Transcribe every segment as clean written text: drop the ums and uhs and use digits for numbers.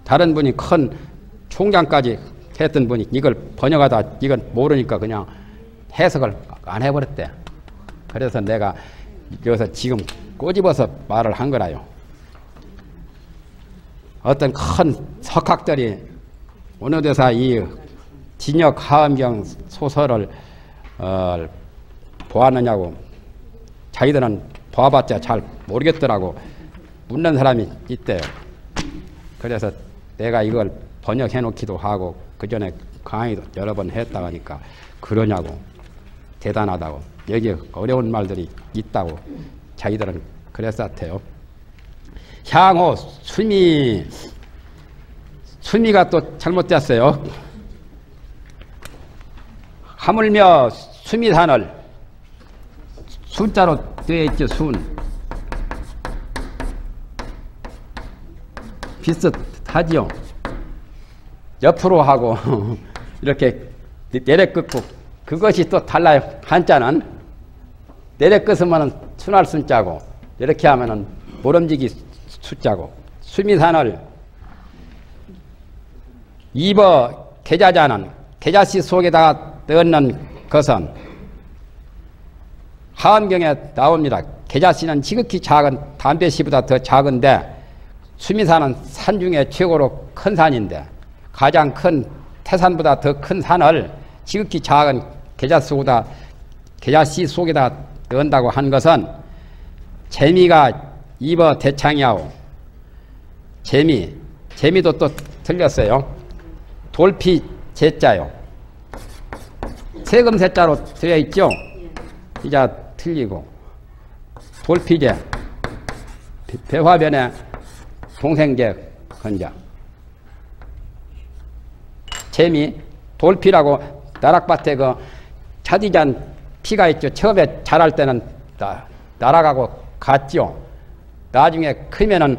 다른 분이 큰 총장까지 했던 분이 이걸 번역하다 이건 모르니까 그냥 해석을 안 해버렸대. 그래서 내가 여기서 지금 꼬집어서 말을 한 거라요. 어떤 큰 석학들이 어느 데서 이 진역 하엄경 소설을 보았느냐고 자기들은 봐봤자 잘 모르겠더라고 묻는 사람이 있대요. 그래서 내가 이걸 번역해 놓기도 하고 그 전에 강의도 여러 번 했다고 하니까 그러냐고 대단하다고 여기 어려운 말들이 있다고 자기들은 그랬었대요. 향호 수미가 또 잘못됐어요. 하물며 수미산을 순자로 되어 있죠. 순 비슷하지요. 옆으로 하고 이렇게 내려 긋고 그것이 또 달라요. 한자는 내려 긋으면 순할 순자고 이렇게 하면은 모름지기 수자고 수미산을 입어 계자자는 계자씨 속에다가 넣는 것은 하엄경에 나옵니다. 계자씨는 지극히 작은 담배씨보다 더 작은데 수미산은 산 중에 최고로 큰 산인데 가장 큰 태산보다 더 큰 산을 지극히 작은 계자씨 속에다 넣는다고 한 것은 재미가 입어 대창이하고 재미도 또 틀렸어요. 돌피 제자요. 세금 세자로 되어 있죠. 이자 틀리고 돌피제 배화변에 동생제 건자 재미 돌피라고 나락밭에 그 차디잔 피가 있죠. 처음에 자랄 때는 날아가고 갔죠. 나중에 크면은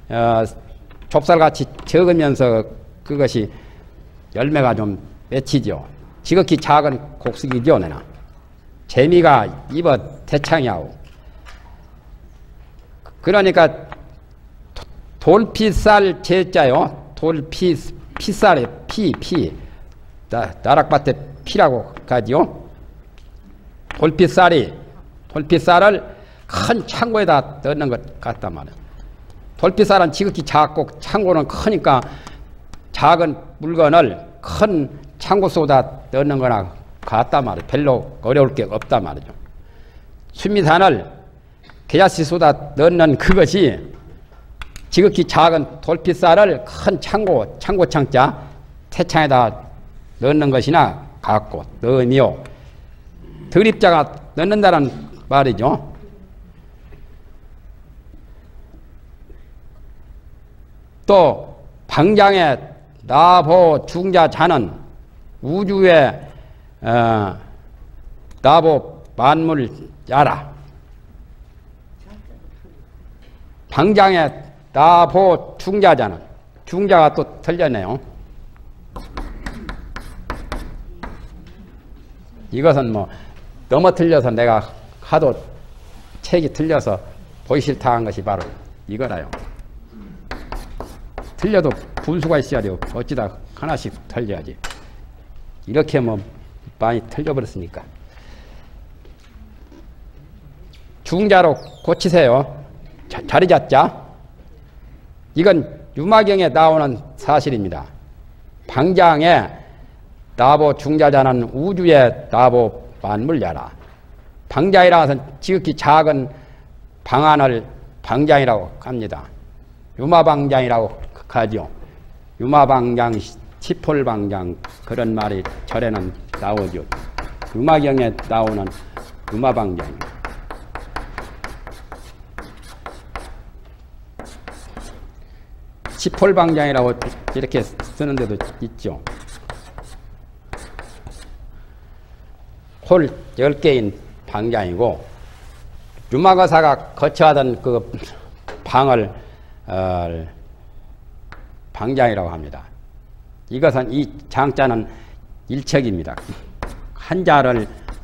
좁쌀같이 적으면서 그것이 열매가 좀 맺히죠. 지극히 작은 곡식이죠. 내나 재미가 입어 대창이하고 그러니까 돌피쌀 제자요. 피쌀에 피 나락밭에 피라고 가지요. 돌피쌀을 큰 창고에다 넣는 것 같단 말이에요. 돌피쌀은 지극히 작고 창고는 크니까 작은 물건을 큰 창고 속에다 넣는 거나 같단 말이에요. 별로 어려울 게 없단 말이죠. 수미산을 계자씨 쏟아 넣는 그것이 지극히 작은 돌피쌀을 큰 창고창자 태창에다 넣는 것이나 같고 넣으며 드립자가 넣는다는 말이죠. 또 방장에 나보 중자 자는 우주에 나보 만물 야라. 방장에 나보 중자자는 중자가 또 틀렸네요. 이것은 뭐 너무 틀려서 내가 하도 책이 틀려서 보기 싫다 한 것이 바로 이거라요. 틀려도 분수가 있어야 돼요. 어찌다 하나씩 틀려야지. 이렇게 뭐 많이 틀려버렸으니까. 중자로 고치세요. 자리자자. 이건 유마경에 나오는 사실입니다. 방장에 나보 중자자는 우주에 나보 만물야라. 방장이라는 것은 지극히 작은 방안을 방장이라고 합니다. 유마방장이라고 하죠. 유마방장, 치폴방장 그런 말이 절에는 나오죠. 유마경에 나오는 유마방장입니다. 치폴방장이라고 이렇게 쓰는 데도 있죠. 홀 10개인 방장이고 유마거사가 거처하던 그 방을 방장이라고 합니다. 이것은 이 장자는 일척입니다. 한자를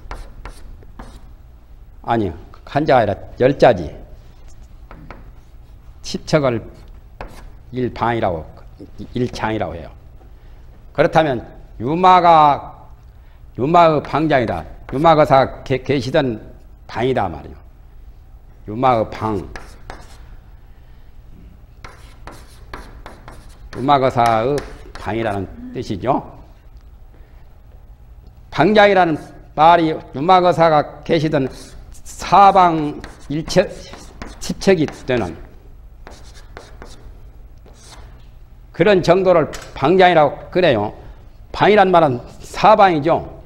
아니 한자가 아니라 10자지 10척을 일방이라고 일창이라고 해요. 그렇다면 유마의 방장이다. 유마거사 계시던 방이다 말이요. 유마의 방. 유마거사의 방이라는 뜻이죠. 방장이라는 말이 유마거사가 계시던 사방 일체 십척이 되는 그런 정도를 방장이라고 그래요. 방이란 말은 사방이죠.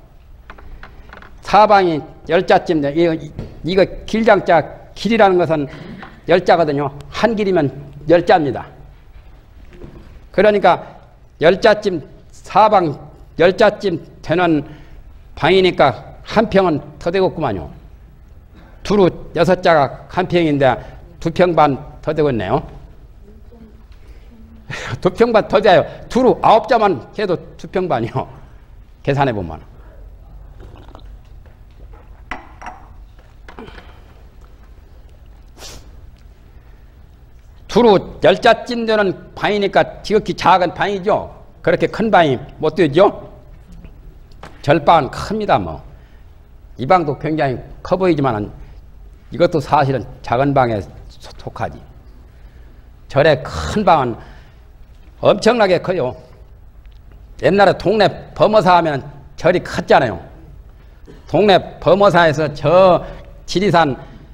사방이 열자쯤 돼. 이거 길장자, 길이라는 것은 열자거든요. 한 길이면 열자입니다. 그러니까 열자쯤, 사방 열자쯤 되는 방이니까 한 평은 더 되겠구만요. 두루 6자가 한 평인데 2평 반 더 되겠네요. 2평 반 더 돼요. 두루 9자만 해도 2평 반이요. 계산해 보면. 두루 10자쯤 되는 방이니까 지극히 작은 방이죠. 그렇게 큰 방이 못 되죠. 절방은 큽니다. 뭐. 이 방도 굉장히 커 보이지만 이것도 사실은 작은 방에 속하지. 절의 큰 방은 엄청나게 커요. 옛날에 동네 범어사 하면 절이 컸잖아요. 동네 범어사에서 저 지리산에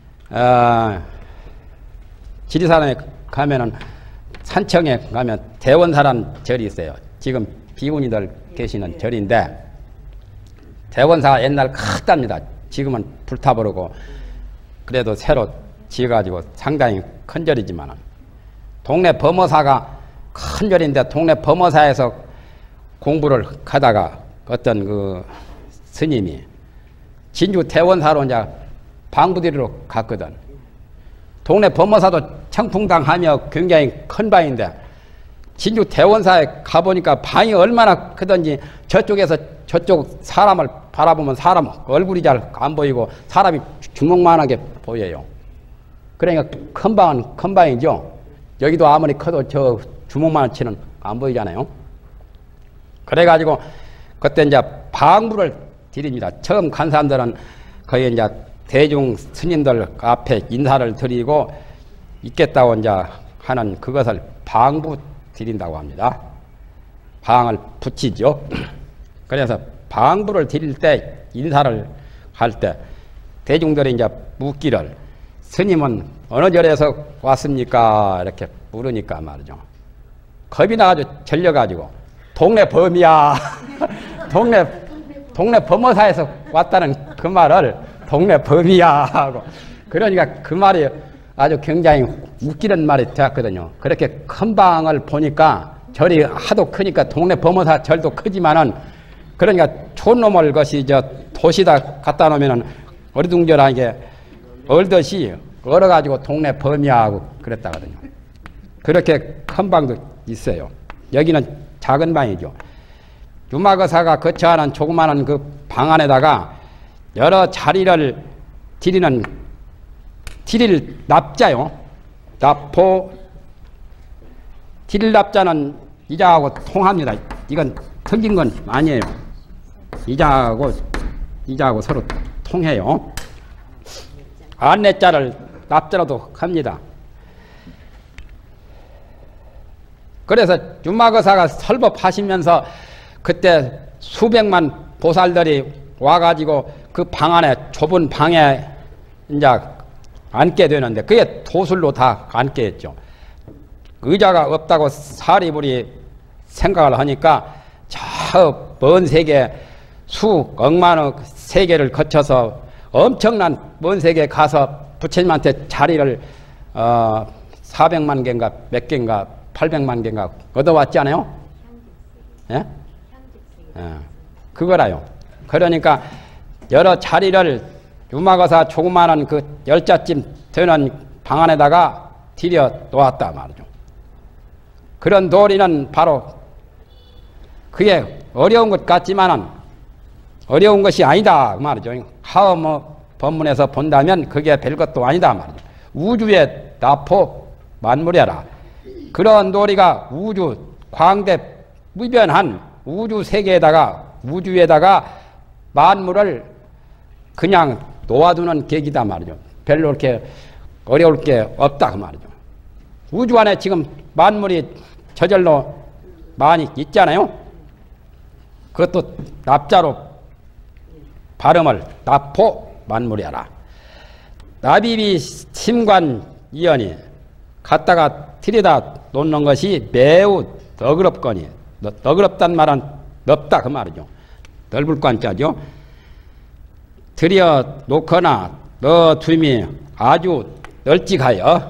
가면은 산청에 가면 대원사라는 절이 있어요. 지금 비구니들 계시는 절인데 대원사가 옛날 컸답니다. 지금은 불타버리고 그래도 새로 지어가지고 상당히 큰 절이지만 동네 범어사가 큰 절인데 동네 범어사에서 공부를 하다가 어떤 그 스님이 진주 대원사로 이제 방부디로 갔거든. 동네 범어사도 청풍당하며 굉장히 큰 방인데 진주 대원사에 가보니까 방이 얼마나 크든지 저쪽에서 저쪽 사람을 바라보면 사람 얼굴이 잘 안 보이고 사람이 주먹만하게 보여요. 그러니까 큰 방은 큰 방이죠. 여기도 아무리 커도 저 주먹만치는 안 보이잖아요. 그래가지고 그때 이제 방부를 드립니다. 처음 간 사람들은 거의 이제 대중 스님들 앞에 인사를 드리고 있겠다고 이제 하는 그것을 방부 드린다고 합니다. 방을 붙이죠. 그래서 방부를 드릴 때 인사를 할 때 대중들이 이제 묻기를 스님은 어느 절에서 왔습니까? 이렇게 물으니까 말이죠. 겁이 나가지고 절려가지고 동네 범이야. 동네 범어사에서 왔다는 그 말을 동네 범이야 하고 그러니까 그 말이 아주 굉장히 웃기는 말이 되었거든요. 그렇게 큰 방을 보니까 절이 하도 크니까 동네 범어사 절도 크지만은 그러니까 촌놈을 것이 저 도시다 갖다 놓으면은 어리둥절하게 얼듯이 얼어가지고 동네 범이야 하고 그랬다거든요. 그렇게 큰 방도 있어요. 여기는 작은 방이죠. 유마거사가 거처하는 조그마한 그 방 안에다가 여러 자리를 드리는 드릴 납자요. 납포 드릴 납자는 이자하고 통합니다. 이건 틀린 건 아니에요. 이자하고 서로 통해요. 안내자를 납자로도 합니다. 그래서 유마거사가 설법하시면서 그때 수백만 보살들이 와가지고 그 방 안에 좁은 방에 이제 앉게 되는데 그게 도술로 다 앉게 했죠. 의자가 없다고 사리불이 생각을 하니까 저 먼 세계 수억만의 세계를 거쳐서 엄청난 먼 세계에 가서 부처님한테 자리를 400만 개인가 몇 개인가 800만 개인가 얻어왔지 않아요? 예? 그거라요. 그러니까 여러 자리를 유마거사 조그마한 그 10자쯤 되는 방 안에다가 들여 놓았다 말이죠. 그런 도리는 바로 그게 어려운 것 같지만은 어려운 것이 아니다 말이죠. 하엄 법문에서 본다면 그게 별것도 아니다 말이죠. 우주의 나포 만물이라. 그런 도리가 우주 광대 무변한 우주 우주에다가 만물을 그냥 놓아두는 계기다 말이죠. 별로 그렇게 어려울 게 없다 그 말이죠. 우주 안에 지금 만물이 저절로 많이 있잖아요. 그것도 납자로 발음을 납포 만물이라. 나비비 심관이연이 갖다가 들여다 놓는 것이 매우 너그럽거니, 너그럽단 말은 넓다 그 말이죠. 넓을 관자죠. 들여 놓거나 넣어둠이 아주 널찍하여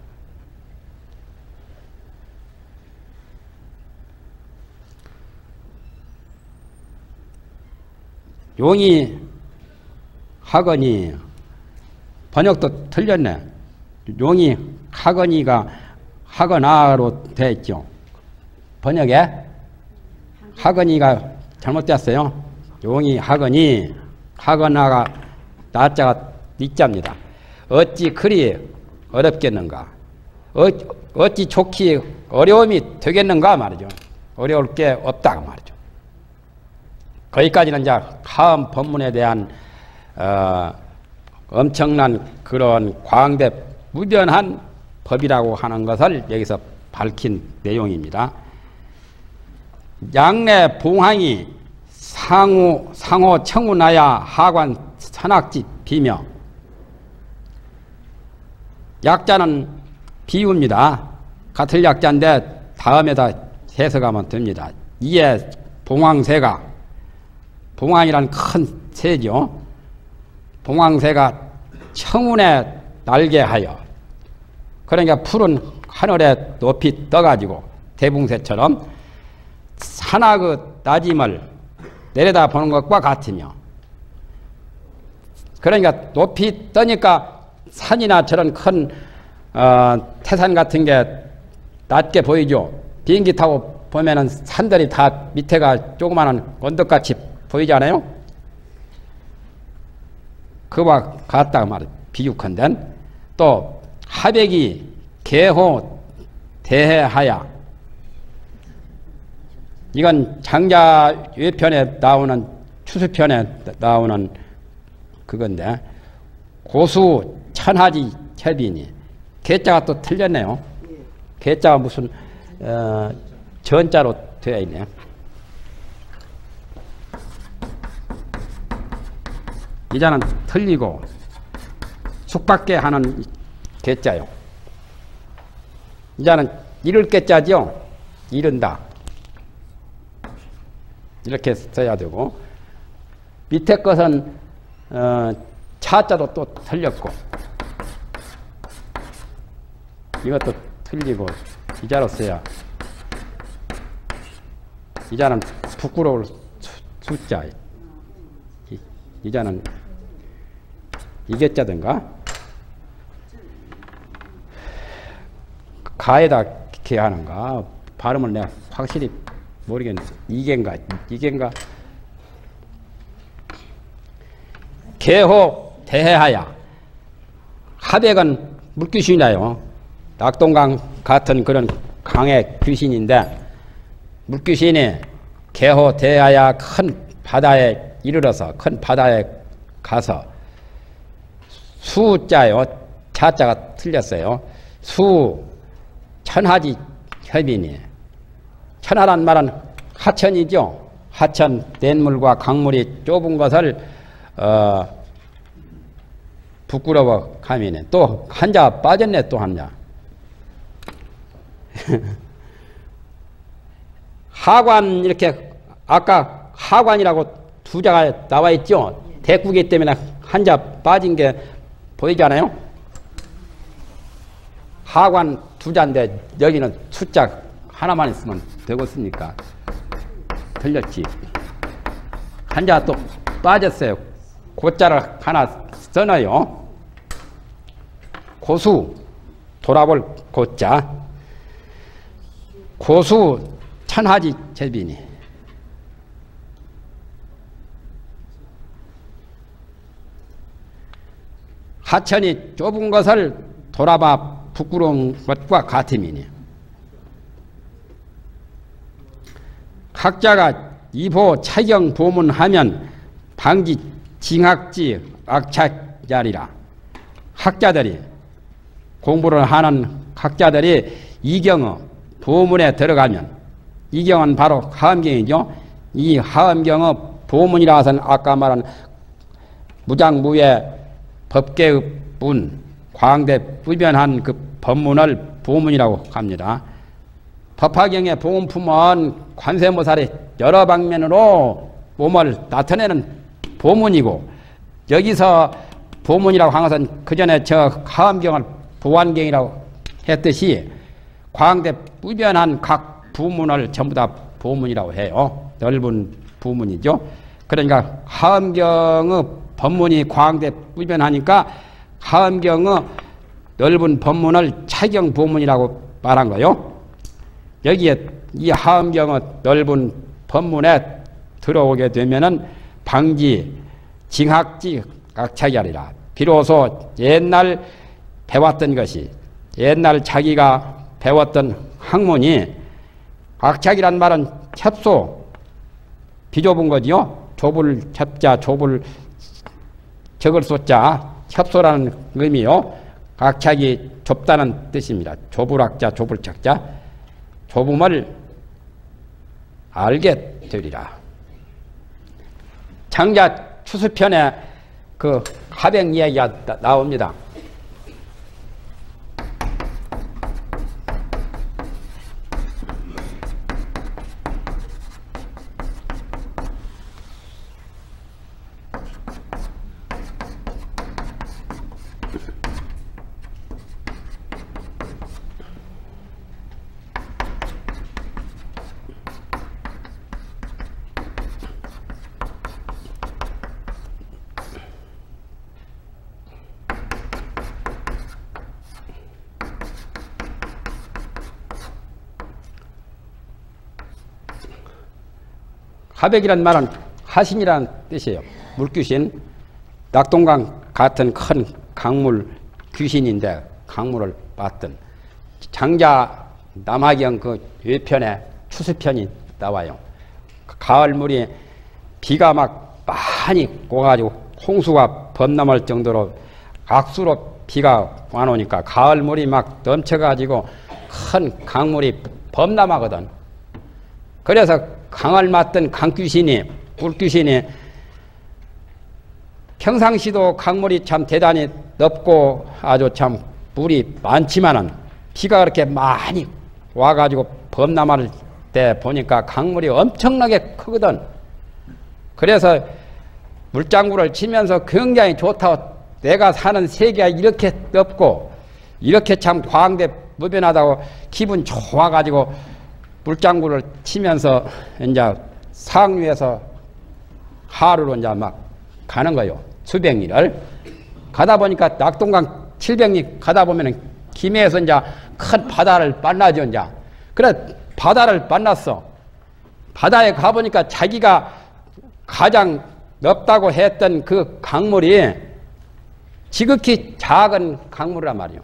용이 하거니, 번역도 틀렸네. 용이 하거니가 하거나로 되어 있죠. 번역에 하거니가 잘못됐어요. 용이 하거니, 하거나가 나자가 니자입니다. 어찌 그리 어렵겠는가? 어찌 좋기 어려움이 되겠는가 말이죠. 어려울 게 없다 말이죠. 거기까지는 이제 다음 법문에 대한 엄청난 그런 광대 무변한 법이라고 하는 것을 여기서 밝힌 내용입니다. 양내 봉황이 상호 청운하야 하관 선악지 비며. 약자는 비유입니다. 같은 약자인데 다음에다 해석하면 됩니다. 이에 봉황새가, 봉황이란 큰 새죠. 봉황새가 청운에 날개하여, 그러니까 푸른 하늘에 높이 떠가지고 대붕새처럼 산악의 낮임을 내려다 보는 것과 같으며, 그러니까 높이 떠니까 산이나 저런 큰 태산 같은 게 낮게 보이죠. 비행기 타고 보면은 산들이 다 밑에가 조그마한 언덕같이 보이잖아요. 그와 같다 말이에요. 비유컨대 또 하백이 개호 대해하야, 이건 장자 외편에 나오는, 추수편에 나오는 그건데, 고수 천하지 혈비니, 개자가 또 틀렸네요. 개자가 무슨 전자로 되어 있네요. 이자는 틀리고 숙밖에 하는 개자요. 이자는 이를 개자죠. 이른다. 이렇게 써야 되고, 밑에 것은 차자도 또 틀렸고, 이것도 틀리고, 이자로 써야. 이자는 부끄러울 숫자. 이자는 이개자든가 가에다 이렇게 하는가, 발음을 내가 확실히 모르겠네. 이겐가. 개호 대해하야. 하백은 물귀신이나요. 낙동강 같은 그런 강의 귀신인데, 물귀신이 개호 대해하야 큰 바다에 이르러서, 큰 바다에 가서, 수자요. 자자가 틀렸어요. 수 천하지 협이니. 천하란 말은 하천이죠. 하천, 냇물과 강물이 좁은 것을 부끄러워 가면은 또 한자 빠졌네. 또 한자. 하관, 이렇게 아까 하관이라고 두 자가 나와 있죠. 대꾸기 때문에 한자 빠진 게 보이잖아요. 하관 두 자인데 여기는 숫자 하나만 있으면 되겠습니까? 틀렸지. 한자 또 빠졌어요. 고자를 하나 써놔요. 고수, 돌아볼 고자. 고수 천하지 제비니. 하천이 좁은 것을 돌아봐 부끄러운 것과 같음이니. 학자가 이보 차경 보문하면 방지 징학지 악착자리라. 학자들이 공부를 하는 학자들이 이경의 보문에 들어가면, 이경은 바로 하엄경이죠. 이 하엄경의 보문이라서는 아까 말한 무장무예 법계의 문, 광대불변한 그 법문을 보문이라고 합니다. 법화경의 보문품은 관세음보살이 여러 방면으로 몸을 나타내는 보문이고, 여기서 보문이라고 한 것은 그 전에 저 하엄경을 보완경이라고 했듯이 광대불변한 각 부문을 전부 다 보문이라고 해요. 넓은 부문이죠. 그러니까 하엄경의 법문이 광대불변하니까 하엄경의 넓은 법문을 차경 보문이라고 말한 거요. 여기에 이 하엄경의 넓은 법문에 들어오게 되면은 방지 징학지 악착이하리라. 비로소 옛날 배웠던 것이, 옛날 자기가 배웠던 학문이, 악착이란 말은 첩소, 비좁은 거지요. 좁을 첩자, 좁을 적을 쏘자, 첩소라는 의미요. 악착이 좁다는 뜻입니다. 좁을 악자, 좁을 척자, 좁음을 알게 되리라. 장자 추수편에 그 하백 이야기가 나옵니다. 하백이란 말은 하신이라는 뜻이에요. 물귀신, 낙동강 같은 큰 강물 귀신인데 강물을 봤던 장자 남하경 그 외편에 추수편이 나와요. 가을물이 비가 막 많이 오가지고 홍수가 범람할 정도로 악수로 비가 와놓으니까 가을물이 막 넘쳐가지고 큰 강물이 범람하거든. 그래서 강을 맞던 강귀신이, 물귀신이, 평상시도 강물이 참 대단히 넓고 아주 참 물이 많지만은 비가 그렇게 많이 와가지고 범람할 때 보니까 강물이 엄청나게 크거든. 그래서 물장구를 치면서 굉장히 좋다고, 내가 사는 세계가 이렇게 넓고 이렇게 참 광대무변하다고 기분 좋아가지고 물장구를 치면서 이제 상류에서 하루로 이제 막 가는 거요. 수백리를 가다 보니까 낙동강 700리 가다 보면은 김해에서 이제 큰 바다를 만나죠. 이제 그래 바다를 만났어. 바다에 가 보니까 자기가 가장 넓다고 했던 그 강물이 지극히 작은 강물이란 말이요.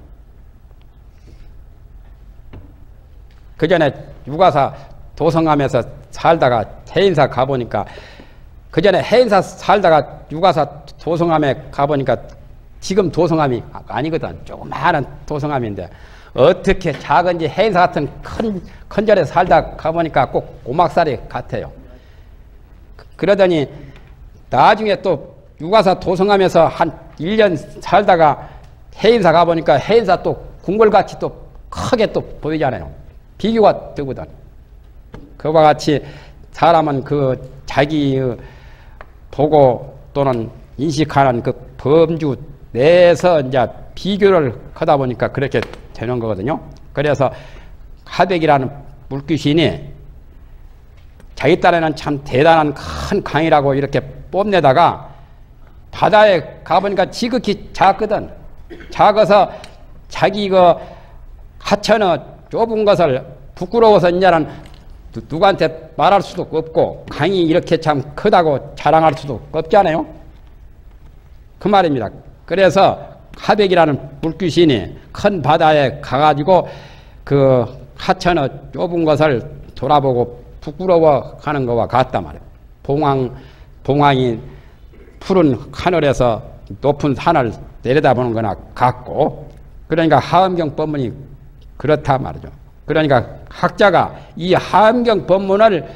그 전에 유가사 도성함에서 살다가 해인사 가보니까, 그 전에 해인사 살다가 유가사 도성함에 가보니까 지금 도성함이 아니거든. 조그마한 도성함인데 어떻게 작은지 해인사 같은 큰 절에 살다 가보니까 꼭 오막살이 같아요. 그러더니 나중에 또 유가사 도성함에서 한 1년 살다가 해인사 가보니까 해인사 또 궁궐같이 또 크게 또 보이잖아요. 비교가 되거든. 그와 같이 사람은 그 자기 보고 또는 인식하는 그 범주 내에서 이제 비교를 하다 보니까 그렇게 되는 거거든요. 그래서 하백이라는 물귀신이 자기 딴에는 참 대단한 큰 강이라고 이렇게 뽐내다가 바다에 가보니까 지극히 작거든. 작아서 자기 그 하천의 좁은 것을 부끄러워서 이제는 누구한테 말할 수도 없고 강이 이렇게 참 크다고 자랑할 수도 없잖아요. 그 말입니다. 그래서 하백이라는 물귀신이 큰 바다에 가가지고 그 하천의 좁은 것을 돌아보고 부끄러워하는 것과 같단 말이에요. 봉황이 푸른 하늘에서 높은 산을 내려다보는 거나 같고, 그러니까 하엄경 법문이 그렇다 말이죠. 그러니까 학자가 이 하엄경 법문을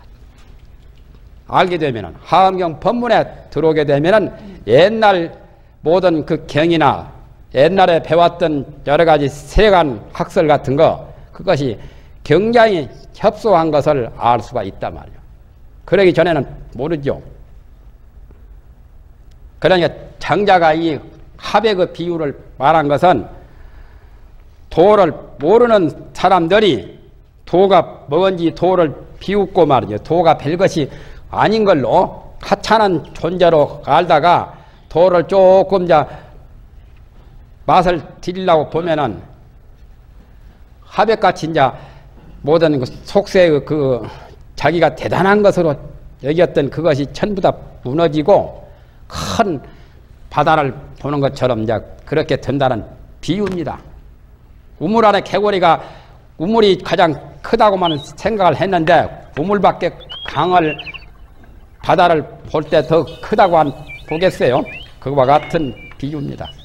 알게 되면은, 하엄경 법문에 들어오게 되면은 옛날 모든 그 경이나 옛날에 배웠던 여러 가지 세간 학설 같은 거, 그것이 굉장히 협소한 것을 알 수가 있단 말이에요. 그러기 전에는 모르죠. 그러니까 장자가 이 합의 그 비유를 말한 것은, 도를 모르는 사람들이 도가 뭔지 도를 비웃고 말이죠. 도가 별것이 아닌 걸로 하찮은 존재로 알다가 도를 조금 맛을 들이려고 보면은 하백같이 이제 모든 그 속세의 그 자기가 대단한 것으로 여겼던 그것이 전부 다 무너지고 큰 바다를 보는 것처럼 이제 그렇게 된다는 비유입니다. 우물 안에 개구리가 우물이 가장 크다고만 생각을 했는데 우물밖에 강을 바다를 볼 때 더 크다고 보겠어요. 그와 같은 비유입니다.